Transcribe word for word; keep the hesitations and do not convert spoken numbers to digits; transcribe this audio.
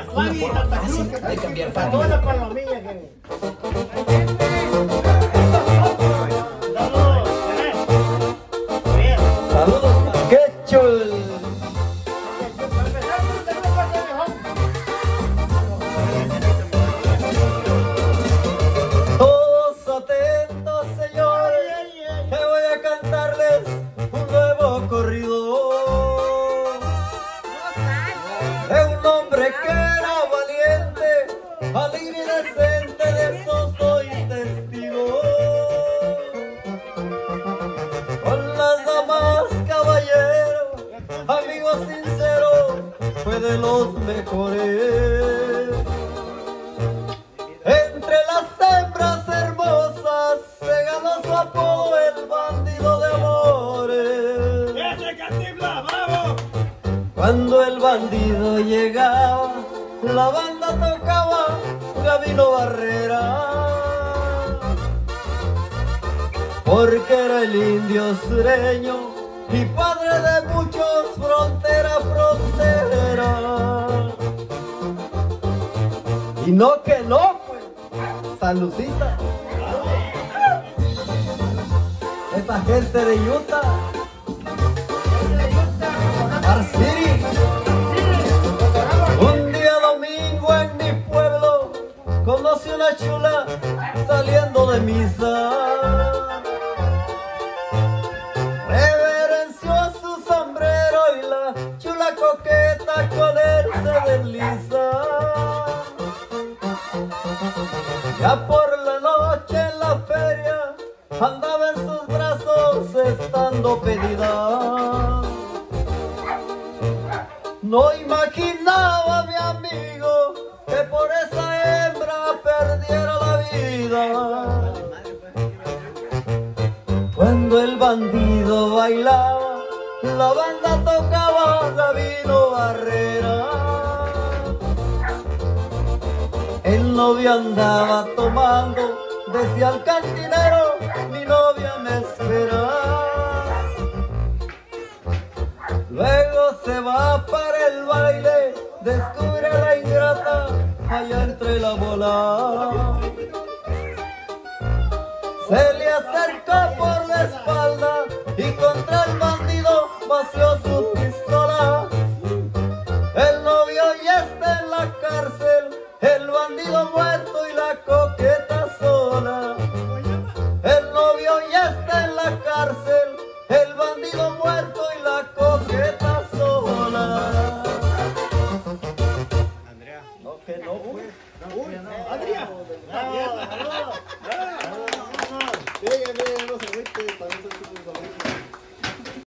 una forma fácil de cambiar para Todas las bien. palomillas que... Saludos, qué chul. Todos atentos, señores, que voy a cantarles un nuevo corrido de un hombre que era valiente, alegre y decente, de eso soy testigo. Con las damas, caballero, amigo sincero, fue de los mejores. Entre las hembras hermosas se ganó su apodo el bandido de amores. ¡Ese Cantibla, bravo! Cuando el bandido llegaba, la banda tocaba Gabino Barrera, porque era el indio sureño y padre de muchos, frontera, frontera. Y no que no, pues, saludcita. Esta gente de Utah, Bar City. Un día domingo en mi pueblo conocí una chula saliendo de misa. Reverenció su sombrero y la chula coqueta con él se desliza. Ya por la noche en la feria andaba en sus brazos estando pedida. No imaginaba mi amigo que por esa hembra perdiera la vida. Cuando el bandido bailaba, la banda tocaba Gabino Barrera. El novio andaba tomando, decía al cantinero, mi novia me espera. Luego se va para el baile, descubre a la ingrata allá entre la bola. Se le acercó por la espalda y contra el bandido vació su pistola. El novio ya está en la cárcel, el bandido muerto y la coqueta sola. El novio ya está en la cárcel, el bandido muerto y la coqueta sola. Andrea. No, que no, pues. Andrea. Bravo, bravo. Bravo. Bien, bien, no se agüite, para eso